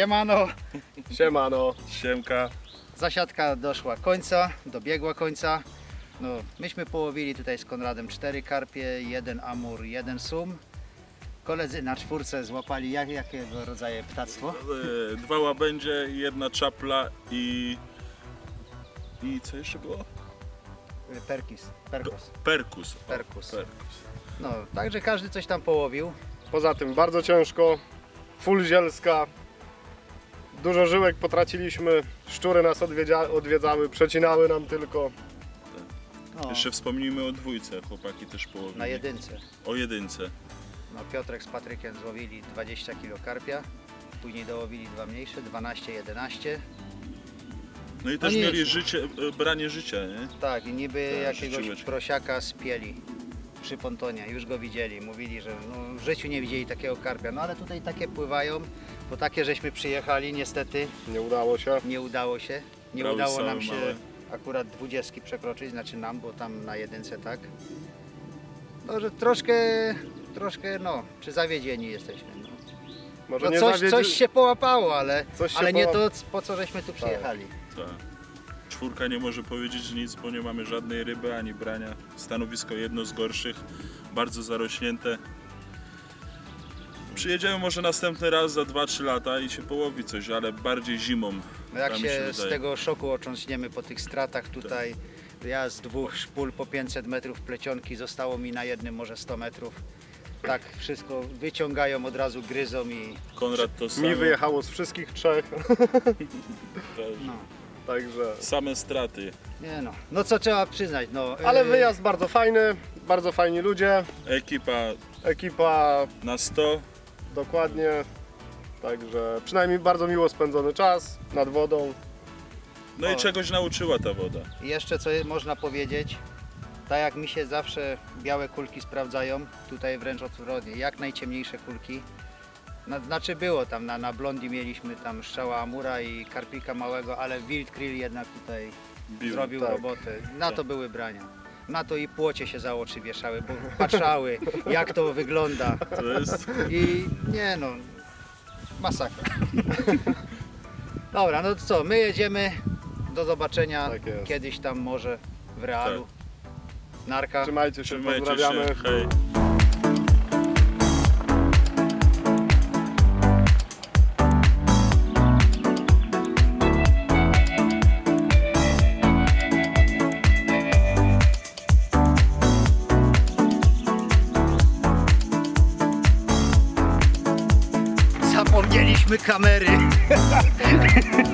Siemano. Siemano. Siemka. Zasiadka doszła końca, dobiegła końca. No, myśmy połowili tutaj z Konradem 4 karpie, 1 amur, 1 sum. Koledzy na czwórce złapali jakiego rodzaju ptactwo? 2 łabędzie, 1 czapla i co jeszcze było? Perkus. Perkus. No, także każdy coś tam połowił. Poza tym bardzo ciężko, full zielska, dużo żyłek potraciliśmy, szczury nas odwiedzały, przecinały nam tylko. No, Jeszcze wspomnijmy o dwójce, chłopaki też połowili. na jedynce. O jedynce. No, Piotrek z Patrykiem złowili 20 kg karpia, później dołowili 2 mniejsze, 12, 11. No i też nie mieli jest. życie, branie życia, nie? Tak, i niby Tak, jakiegoś życiłeczkę. prosiaka spieli przy pontonie, już go widzieli, mówili, że no, w życiu nie widzieli takiego karpia, no ale tutaj takie pływają, bo takie żeśmy przyjechali, niestety Nie udało się. nie udało się, nie Brały udało same nam się małe. akurat 20 przekroczyć, znaczy nam, bo tam na jedynce tak. No, że troszkę no, czy zawiedzieni jesteśmy. No. Może No nie coś się połapało, ale Coś się nie to, po co żeśmy tu przyjechali. Tak. Czwórka nie może powiedzieć nic, bo nie mamy żadnej ryby ani brania. Stanowisko jedno z gorszych, bardzo zarośnięte. Przyjedziemy może następny raz za 2-3 lata i się połowi coś, ale bardziej zimą. No jak tak mi się z wydaje. tego szoku otrząsniemy po tych stratach tutaj, ja z 2 szpul po 500 metrów plecionki, zostało mi na jednym może 100 metrów. Tak wszystko wyciągają, od razu gryzą i Konrad to samo. Mi wyjechało z wszystkich 3, Też. no, także... Same straty. nie no. No co trzeba przyznać, no. Ale wyjazd bardzo fajny, bardzo fajni ludzie, Ekipa ekipa na 100. dokładnie, także przynajmniej bardzo miło spędzony czas nad wodą. No i czegoś nauczyła ta woda. I jeszcze co można powiedzieć, tak jak mi się zawsze białe kulki sprawdzają, tutaj wręcz odwrotnie, jak najciemniejsze kulki. Znaczy było tam, na blondi mieliśmy tam strzała amura i karpika małego, ale wild krill jednak tutaj zrobił tak. robotę. Na to były brania. Na to i płocie się za oczy wieszały, bo patrzały jak to wygląda. To jest... I nie no, masakra. Dobra, no to co, my jedziemy, do zobaczenia Tak jest. kiedyś tam może w realu. Narka. Trzymajcie się, Trzymajcie pozdrawiamy. się. Hej. Zapomnieliśmy kamery.